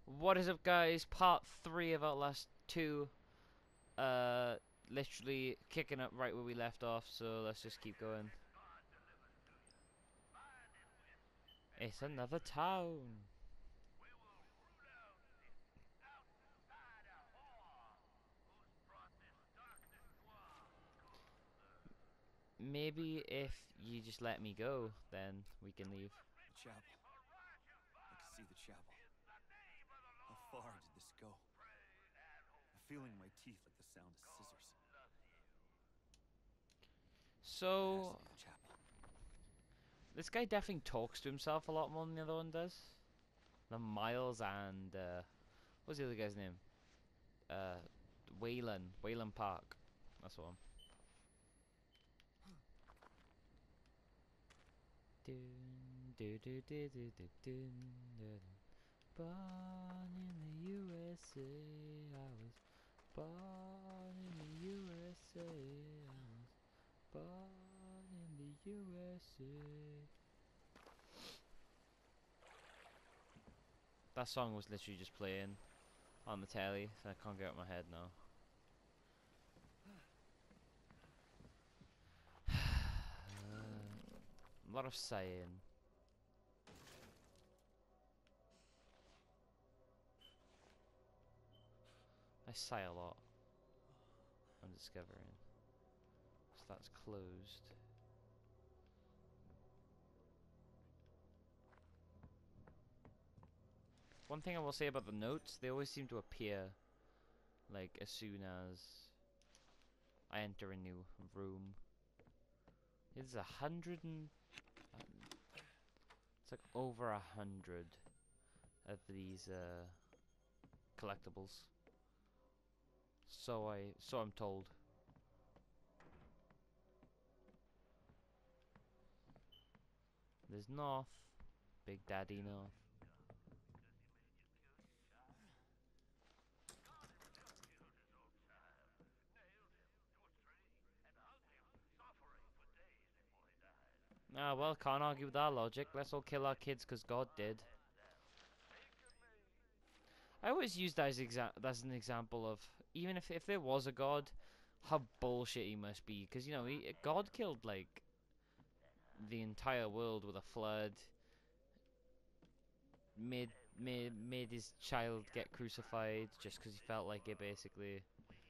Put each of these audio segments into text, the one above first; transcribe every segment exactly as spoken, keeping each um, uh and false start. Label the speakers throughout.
Speaker 1: What is up, guys? Part three of Outlast two. Uh, literally kicking up right where we left off, so let's just keep going. It's another town. Maybe if you just let me go, then we can leave.
Speaker 2: The chapel. I can see the chapel. How far did this go? I'm feeling my teeth like the sound of scissors. That has to
Speaker 1: So,
Speaker 2: be the chapel.
Speaker 1: this guy definitely talks to himself a lot more than the other one does. The Miles and, uh, what's the other guy's name? Uh, Wayland. Wayland Park. That's the one. Dun, dun, dun, dun, dun, dun, dun, dun. Born in the U S A, I was born in the U S A, I was born in the U S A. That song was literally just playing on the telly, so I can't get out of my head now. A lot of saying. I sigh a lot. I'm discovering. So that's closed. One thing I will say about the notes, they always seem to appear like as soon as I enter a new room. It's a hundred and um, it's like over a hundred of these uh, collectibles. So I so I'm told. There's North, Big Daddy North. Ah well, can't argue with our logic. Let's all kill our kids because God did. I always use that as exa as an example of even if if there was a God, how bullshit he must be. Because you know, he, God killed like the entire world with a flood. Made made made his child get crucified just because he felt like it. Basically,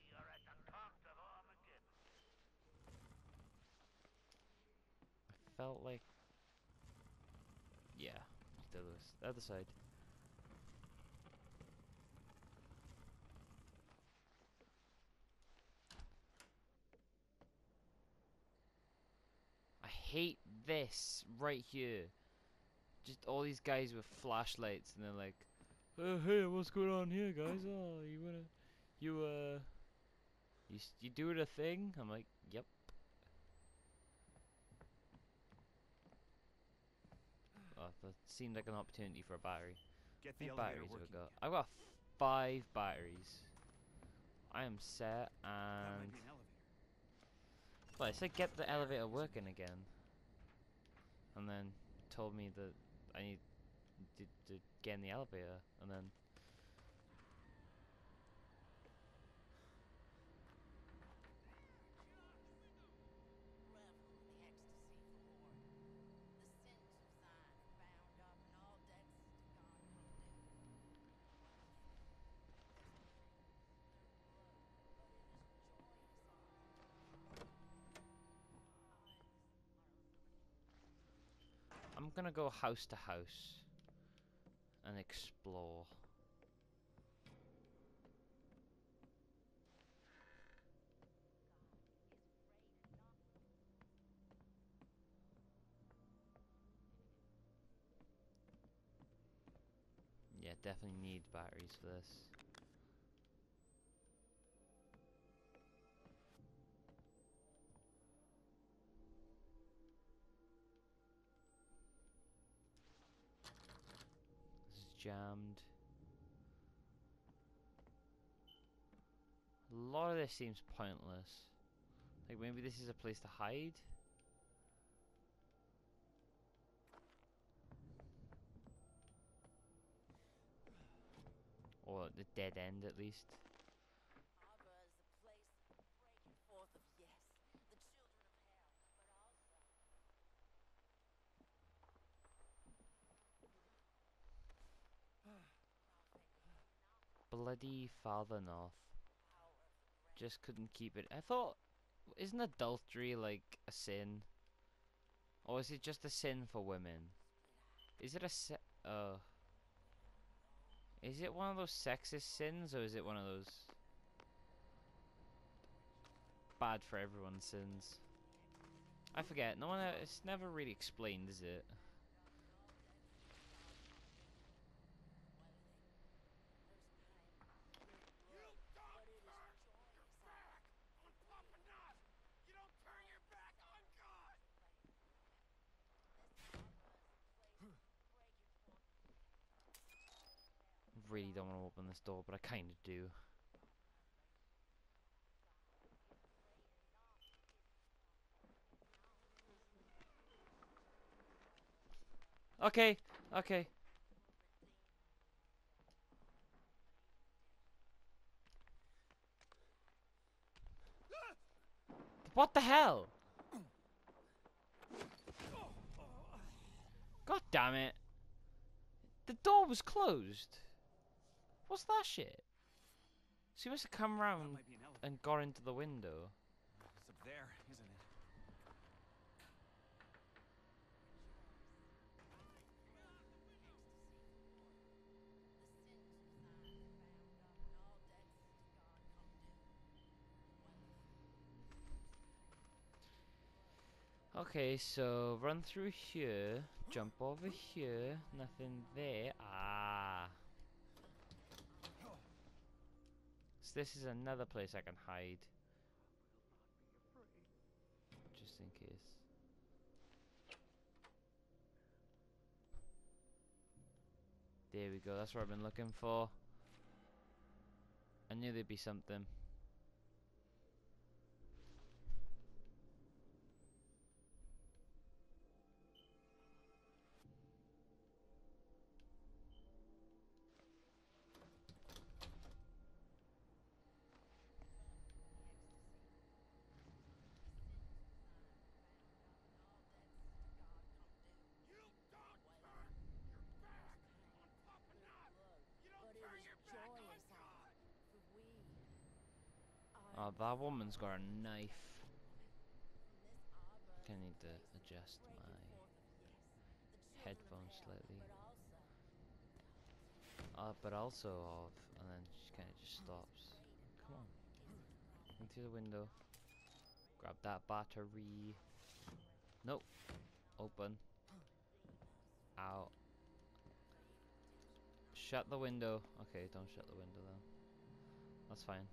Speaker 1: I felt like yeah, the other, the other side. I hate this right here. Just all these guys with flashlights and they're like, "Oh hey, what's going on here, guys? Oh, you wanna, you uh, you you doing a thing?" I'm like, "Yep." Oh, that seemed like an opportunity for a battery.
Speaker 2: Get
Speaker 1: How
Speaker 2: the
Speaker 1: many
Speaker 2: elevator
Speaker 1: batteries have I
Speaker 2: working
Speaker 1: got?
Speaker 2: again.
Speaker 1: I've got five batteries. I am set
Speaker 2: That might
Speaker 1: and
Speaker 2: be an elevator.
Speaker 1: well, it said get the
Speaker 2: There,
Speaker 1: elevator
Speaker 2: isn't
Speaker 1: working
Speaker 2: it?
Speaker 1: again, and then told me that I need to, to get in the elevator, and then
Speaker 3: Level the ecstasy for more. The sins of thine are bound up, and all debts to God will do. There's a pain in their blood, but it is joyous in thine. Eyes are a flame.
Speaker 1: I'm gonna go house to house and explore.
Speaker 3: God is great and not.
Speaker 1: Yeah, definitely need batteries for this. This is jammed. A lot of this seems pointless. Like maybe this is a place to hide. or the dead end at least.
Speaker 3: Arbor is the place of the breaking forth of yes, the children of hell, but also
Speaker 1: Bloody Father North.
Speaker 3: power of the breath.
Speaker 1: Just couldn't keep it. I thought, isn't adultery like a sin? Or is it just a sin for women? Is it a se- uh Is it one of those sexist sins, or is it one of those bad for everyone sins? I forget. No one. Uh, it's never really explained, is it? Really don't want to open this door, but I kind of do. Okay, okay. What the hell? God damn it. The door was closed. What's that shit? So he must have come
Speaker 2: That
Speaker 1: around
Speaker 2: might be an elevator.
Speaker 1: and got into the window.
Speaker 2: It's up there, isn't it?
Speaker 1: Okay, so run through here, jump over here, nothing there. Ah. So this is another place I can hide. Just in case. There we go, that's what I've been looking for. I knew there'd be something. Oh, that woman's got a knife. I need to adjust my headphones slightly. Uh, but also off, and then she kind of just stops. Come on. In through the window. Grab that battery. Nope. Open. Out. Shut the window. Okay, don't shut the window then. That's fine.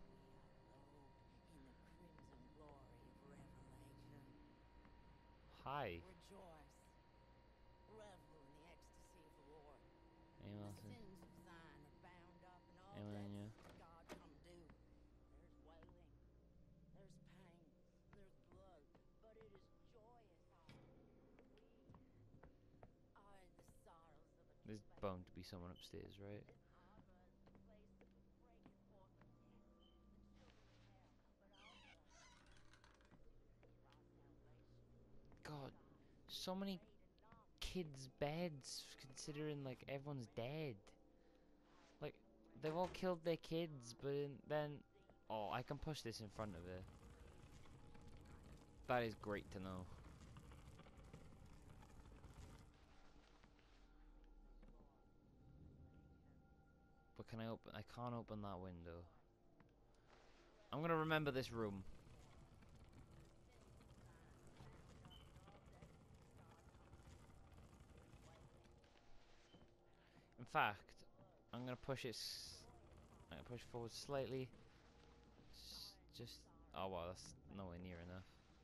Speaker 1: Hi.
Speaker 3: Rejoice. Revel in the ecstasy of the Lord.
Speaker 1: Anyone
Speaker 3: The
Speaker 1: else?
Speaker 3: sins of thine are bound up in all
Speaker 1: Anyone in
Speaker 3: debts
Speaker 1: you?
Speaker 3: that God come due. There's wailing, there's pain, there's blood, but it is joyous hour. We are in the sorrows of a
Speaker 1: There's
Speaker 3: travail.
Speaker 1: bound to be someone upstairs, right?
Speaker 3: This arbor is the place of the breaking forth of yes, the children of hell, but also our salvation.
Speaker 1: God, so many kids' beds, considering like everyone's dead. Like, they've all killed their kids, but then... Oh, I can push this in front of it. That is great to know. But can I open... I can't open that window. I'm gonna remember this room. In fact, I'm gonna push it... S I'm gonna push forward slightly. S just... Oh wow, that's nowhere near enough.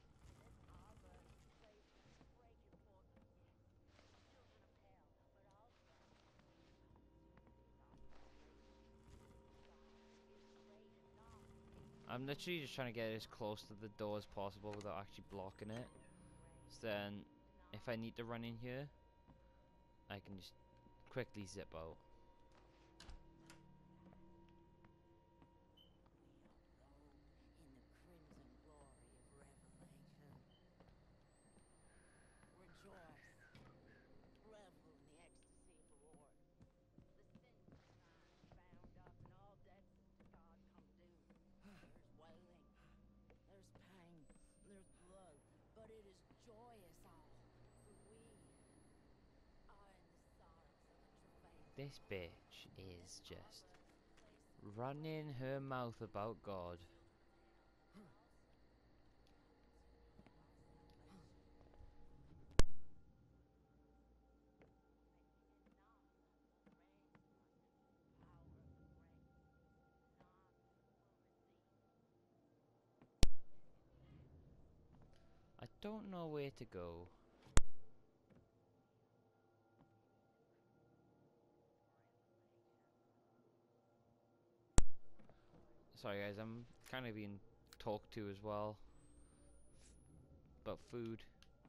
Speaker 1: I'm literally just trying to get as close to the door as possible without actually blocking it. So then, if I need to run in here, I can just quickly zip out. This bitch is just running her mouth about God. I don't know where to go. Sorry guys, I'm kind of being talked to as well. About food.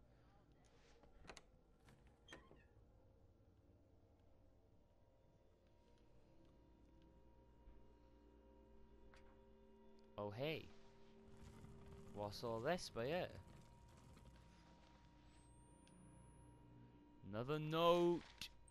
Speaker 1: Oh hey. What's all this by it? Another note.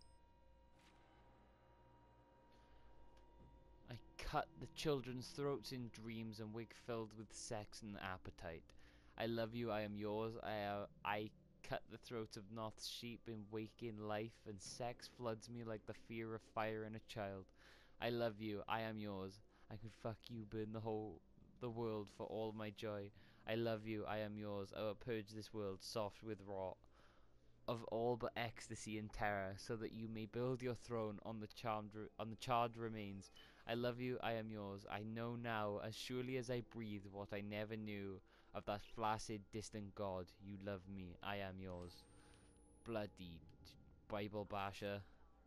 Speaker 1: I cut the children's throats in dreams and wake filled with sex and appetite. I love you, I am yours. I uh, I cut the throats of Noth's sheep in waking life, and sex floods me like the fear of fire in a child. I love you, I am yours. I could fuck you, burn the whole the world for all my joy. I love you, I am yours. I will purge this world soft with rot of all but ecstasy and terror, so that you may build your throne on the charmed re- on the charred remains. I love you, I am yours. I know now, as surely as I breathe, what I never knew of that flaccid, distant God. You love me, I am yours. Bloody Bible basher.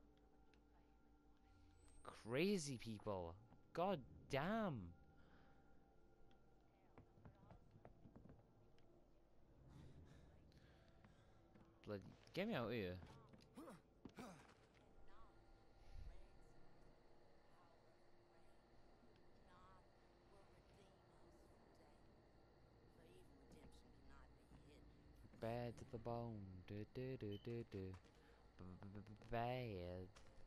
Speaker 1: Crazy people. God damn. Bloody, get me out of here. Bad to the bone. Du, du, du, du, du. B -b -b -b Bad.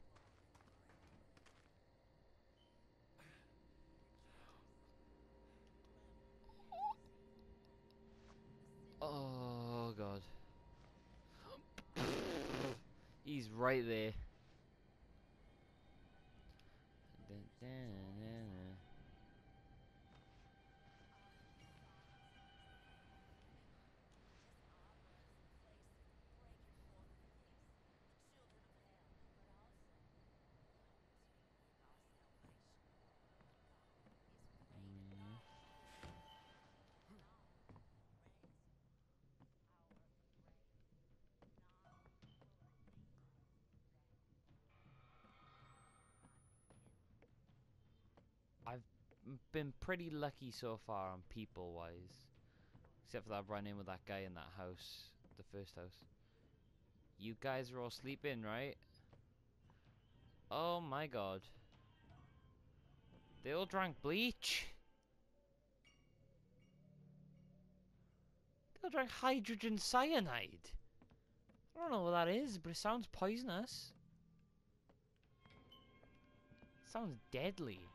Speaker 1: Oh god. He's right there. Dun, dun, dun, dun. Mm. I've m- been pretty lucky so far on people wise. Except for that run in with that guy in that house. The first house. You guys are all sleeping, right? Oh my god. They all drank bleach. They all drank hydrogen cyanide. I don't know what that is, but it sounds poisonous. Sounds deadly.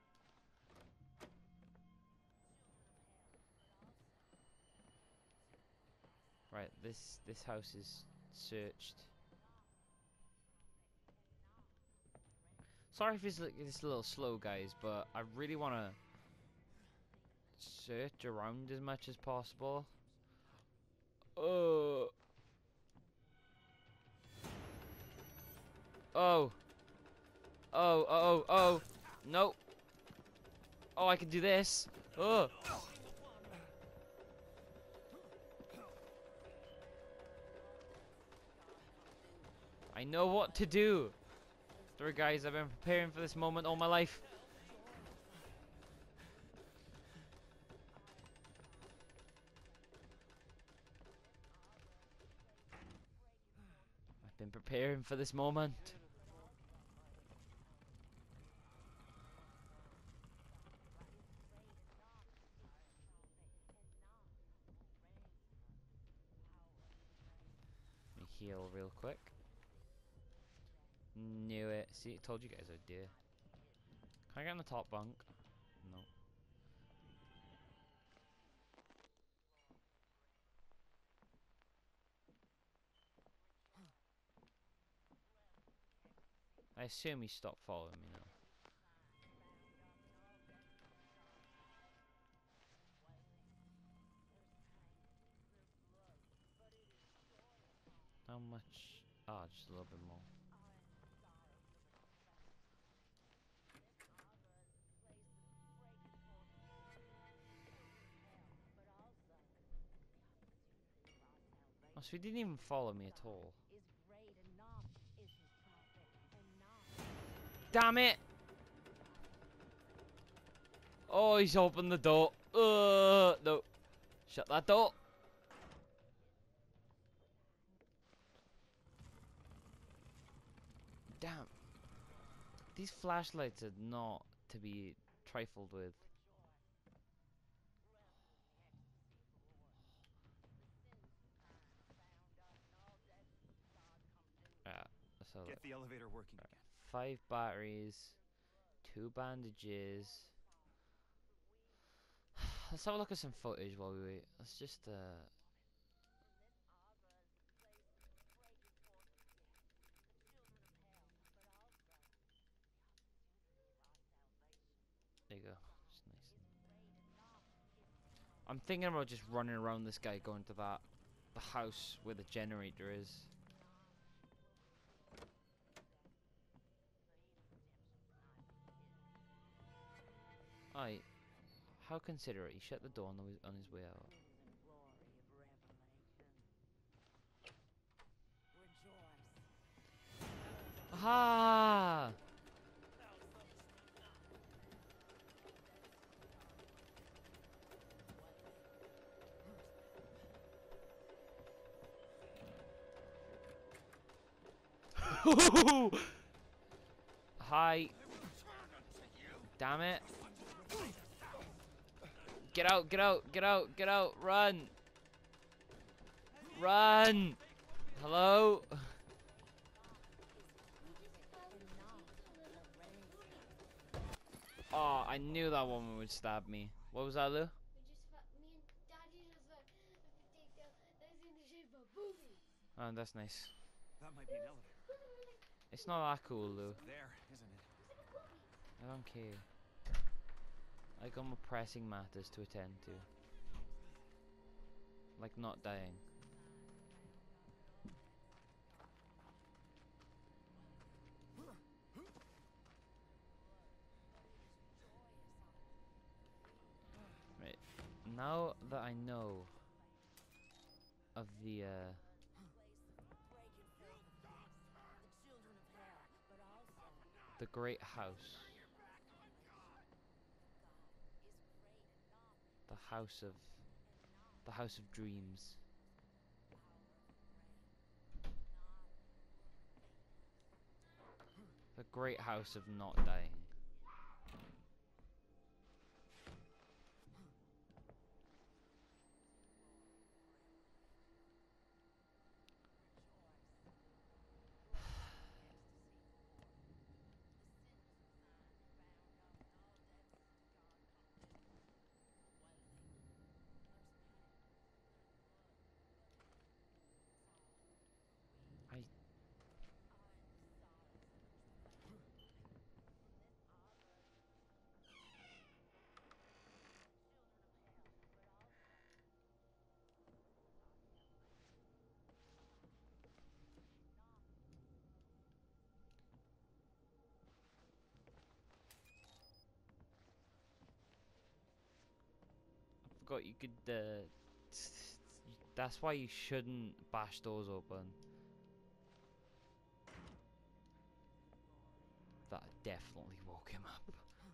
Speaker 1: Right, this this house is searched. Sorry if it's, like, it's a little slow, guys, but I really want to search around as much as possible. Oh. Oh. Oh, oh, oh. No. Oh, I can do this. Oh. I know what to do. Sorry, guys, I've been preparing for this moment all my life. I've been preparing for this moment. Let me heal real quick. Knew it. See, told you guys I'd do it. Can I get on the top bunk? No. I assume he stopped following me now. How much? Ah, just a little bit more. Oh, so he didn't even follow me at all. Damn it! Oh, he's opened the door. Uh, no. Shut that door. Damn. These flashlights are not to be trifled with. Yeah, so
Speaker 2: Get the elevator working
Speaker 1: right.
Speaker 2: again.
Speaker 1: Five batteries, two bandages. Let's have a look at some footage while we wait. Let's just uh there you go. Just nice. I'm thinking about just running around this guy going to that the house where the generator is. Aye. How considerate. He shut the door on, the, on his way out. Aha! Hi. Damn it. Get out, get out, get out, get out, run. Run. Hello? Oh, I knew that woman would stab me. What was that, Lou?
Speaker 3: We just fu- me and Daddy just like take the that's in the shape of boobies.
Speaker 1: Oh, that's nice.
Speaker 2: That might be an elevator.
Speaker 1: It's not that cool, Lou.
Speaker 2: There, isn't it?
Speaker 1: I don't care. I got more pressing matters to attend to. Like not dying. Right. Now that I know of the uh the great house. The house of the house of dreams. The great house of not dying. I forgot you could uh that's why you shouldn't bash doors open. That definitely woke him up.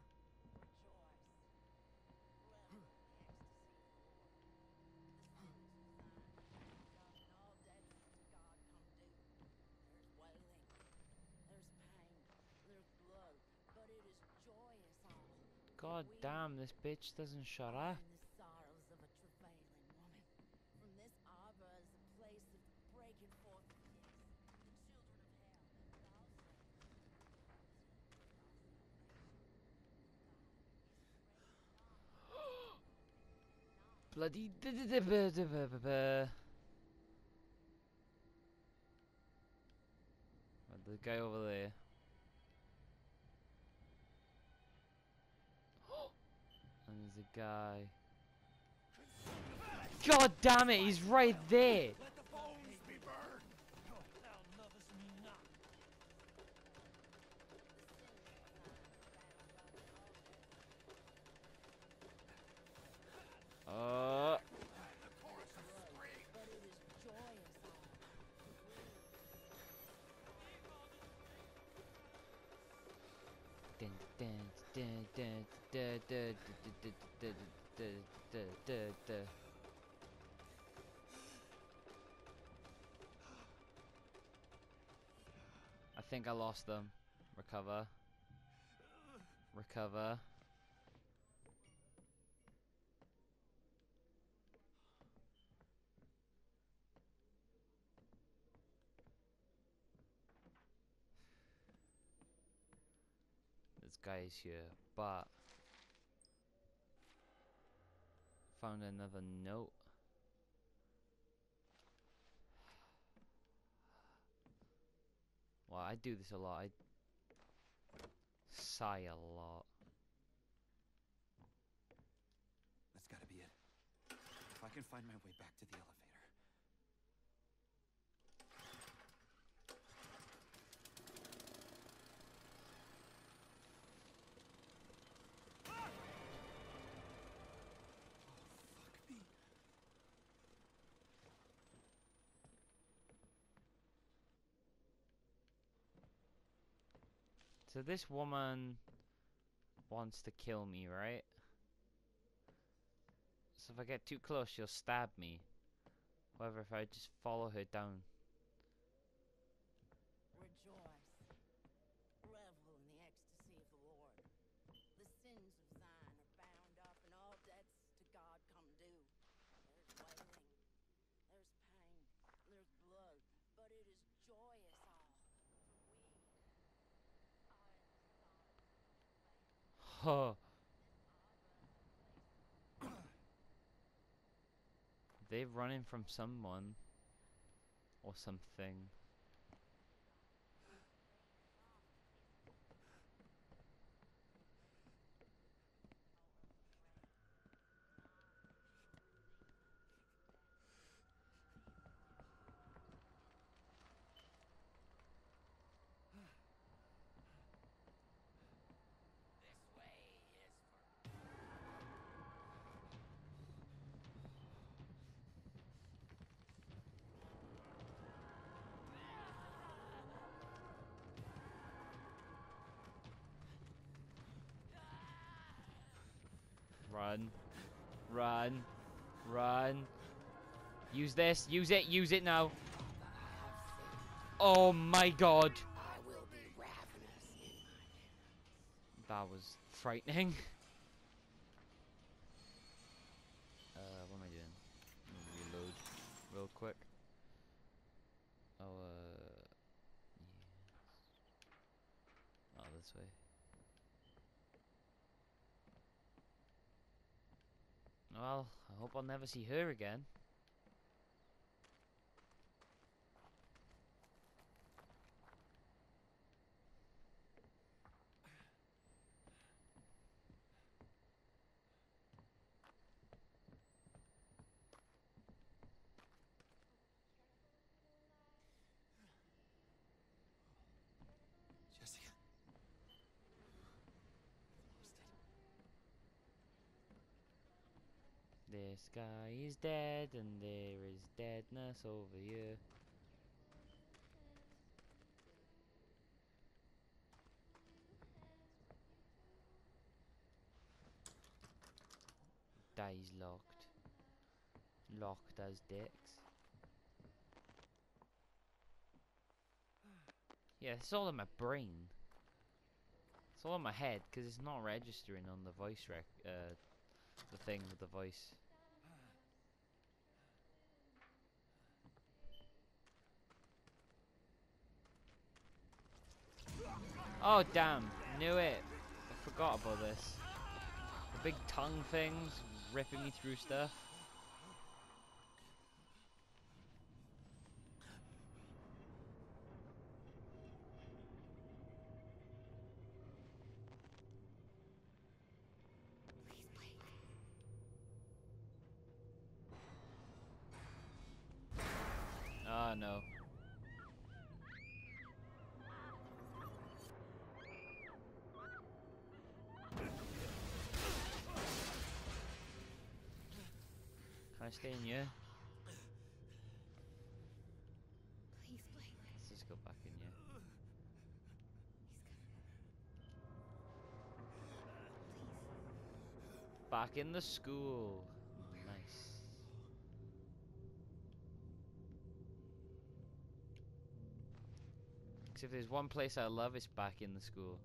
Speaker 1: God damn, this bitch doesn't shut up. Bloody the guy over there. There's a guy. God damn it, he's right there!
Speaker 2: Let the bones be burned!
Speaker 1: Uh.
Speaker 3: But it is joyous all.
Speaker 1: Dun, dun, dun, dun, dun, dun, dun, dun, dun, dun, dun, dun. I think I lost them. Recover. Recover. This guy is here, but found another note. Well, I do this a lot. I sigh a lot.
Speaker 2: That's gotta be it. If I can find my way back to the elevator. Fuck me.
Speaker 1: So this woman wants to kill me, right? So if I get too close, she'll stab me. However, if I just follow her down.
Speaker 3: Rejoice. Revel in the ecstasy of the Lord. The sins of thine are bound up, and all debts to God come due. There's wailing, there's pain, there's blood, but it is joyous all. For we are the sons of faith.
Speaker 1: Huh. They're running from someone or something. Run. Run. Run. Use this. Use it. Use it now. Oh my god.
Speaker 3: I will be ravenous in my
Speaker 1: That was frightening. Uh, what am I doing? Let me reload real quick. Oh, uh... yeah. Oh, this way. Well, I hope I'll never see her again.
Speaker 2: Jessica. Lost it.
Speaker 1: This guy is dead, and there is deadness over here. Die's locked. Locked as dicks. Yeah, it's all in my brain. It's all in my head, because it's not registering on the voice rec- uh, the thing with the voice. Oh damn, knew it. I forgot about this. The big tongue things ripping me through stuff. stay in here?
Speaker 4: Please, Blake.
Speaker 1: Let's just go back in here. Back in the school. Nice. Because if there's one place I love, it's back in the school.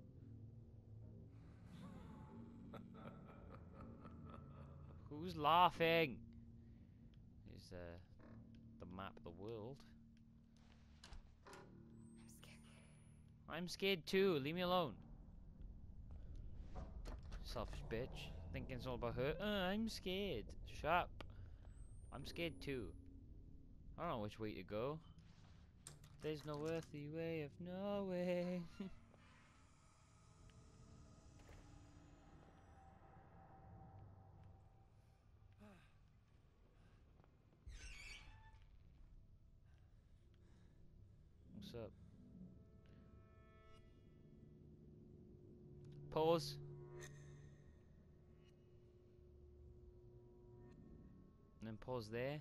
Speaker 1: Who's laughing? Here's uh, the map of the world.
Speaker 4: I'm scared.
Speaker 1: I'm scared too. Leave me alone. Selfish bitch. Thinking it's all about her. Uh, I'm scared. Shut up. I'm scared too. I don't know which way to go. There's no earthly way of knowing. What's up? Pause. And then pause there.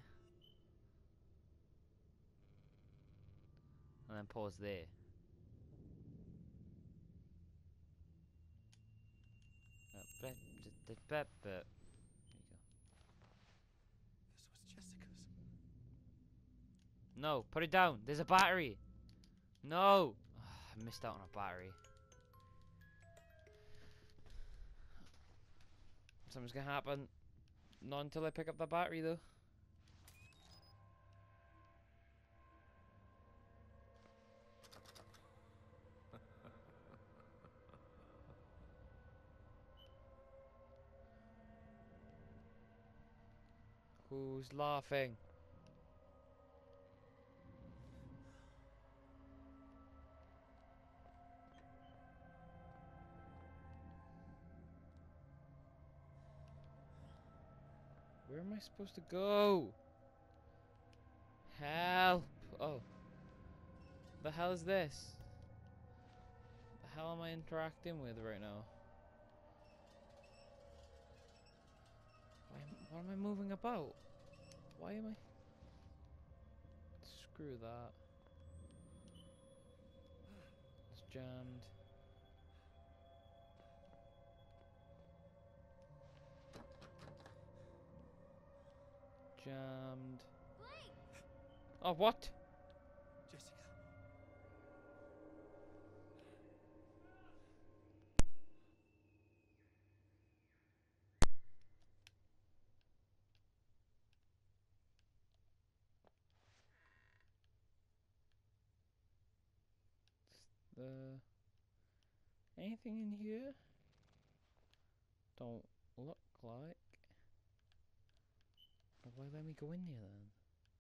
Speaker 1: And then pause there. Uh, bleh, d- d- bleh, bleh. There you go.
Speaker 2: This was Jessica's.
Speaker 1: No, put it down. There's a battery. No. I missed out on a battery. Something's gonna happen. Not until I pick up the battery though. Who's laughing? Where am I supposed to go? Help! Oh. The hell is this? The hell am I interacting with right now? Why am, what am I moving about? Why am I... Screw that. It's jammed. Jammed.
Speaker 4: Blake!
Speaker 1: Oh, what?
Speaker 2: Jessica.
Speaker 1: The... Anything in here? Don't look like. Why let me go in there then?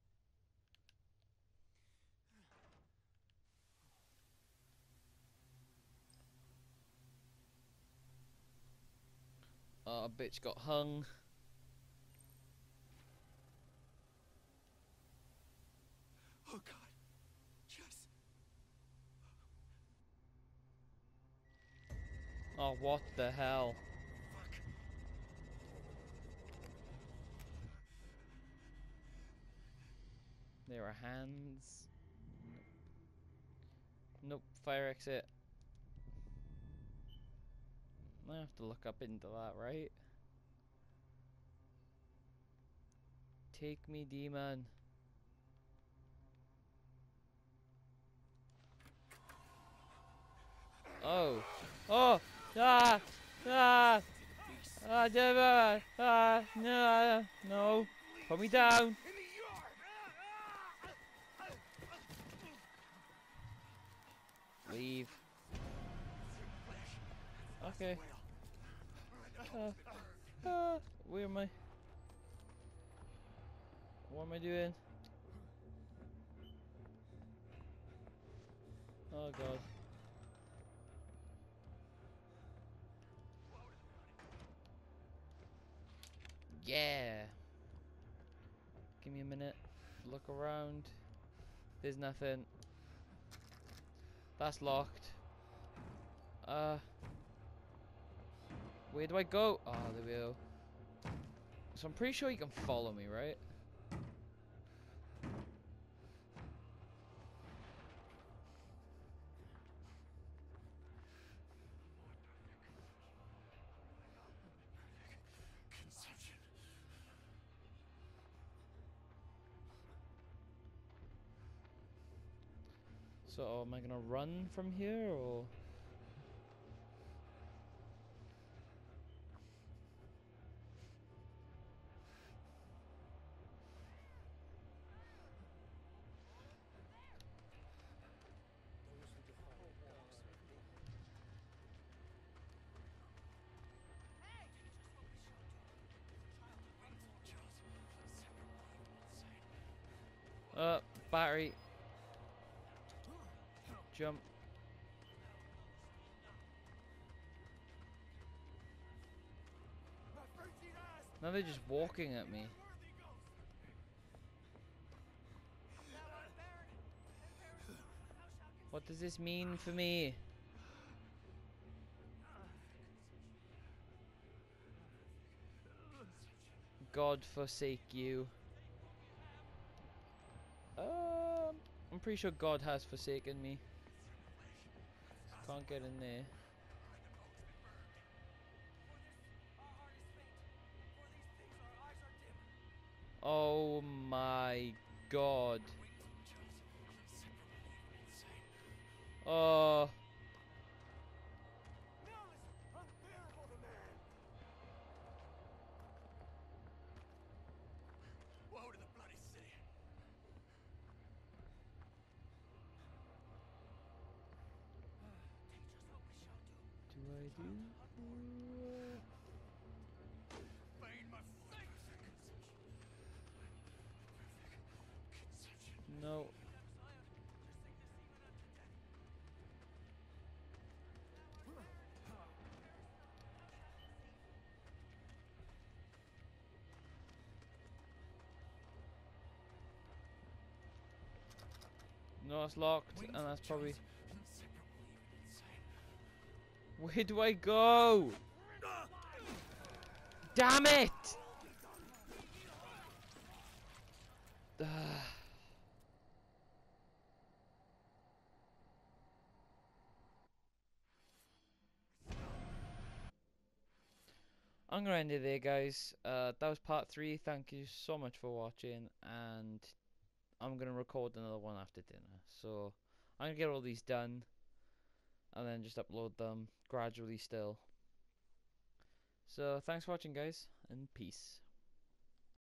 Speaker 1: Oh, a bitch got hung.
Speaker 2: Oh God. Jess.
Speaker 1: Oh, what the hell?
Speaker 2: Fuck.
Speaker 1: There are hands. Nope. Nope, fire exit. I have to look up into that, right? Take me, demon. Oh. Oh! Ah! Ah! Ah! Never! Ah! No! No! Put me down! Leave. Okay. Uh, uh, where am I? What am I doing? Oh God. Yeah. Give me a minute. Look around. There's nothing. That's locked. Uh. Where do I go? Oh, there we go. So I'm pretty sure you can follow me, right? So am I gonna run from here or? Uh, battery. Jump. Now they're just walking at me. What does this mean for me? God forsake you. Um, I'm pretty sure God has forsaken me. Can't get in there. Oh my God. Oh.
Speaker 2: Woe to the bloody city.
Speaker 1: Do I do? No. No, it's locked, and that's probably. Where do I go? Damn it! I'm gonna end it there, guys. Uh, that was part three. Thank you so much for watching, and I'm gonna record another one after dinner. So I'm gonna get all these done, and then just upload them gradually still. So thanks for watching, guys, and peace.